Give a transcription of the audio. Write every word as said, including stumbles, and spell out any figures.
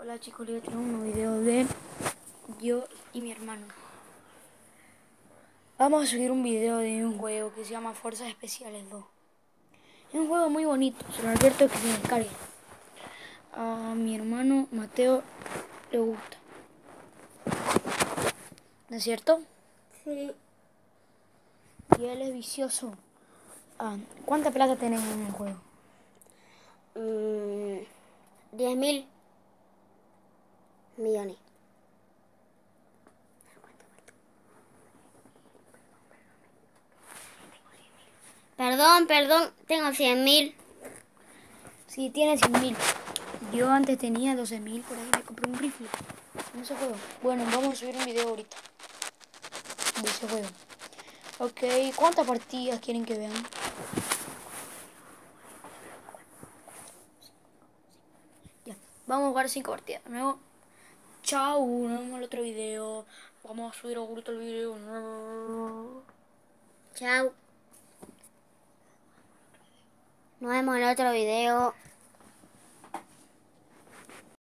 Hola chicos, les traigo un nuevo video de yo y mi hermano. Vamos a subir un video de un juego que se llama Fuerzas Especiales dos. Es un juego muy bonito, se lo advierto que se descargue. A mi hermano Mateo le gusta. ¿No es cierto? Sí. Y él es vicioso. Ah, ¿cuánta plata tenés en el juego? Mm, diez mil millones. Perdón, perdón, tengo cien mil. Sí, tiene cien mil. Yo antes tenía doce mil, por ahí me compré un rifle en ese juego. Bueno, vamos a subir un video ahorita de ese juego. Ok, ¿cuántas partidas quieren que vean? Ya, vamos a jugar cinco partidas. De nuevo, chao, nos vemos en el otro video. Vamos a subir ahorita el video. Chao. Nos vemos en otro video.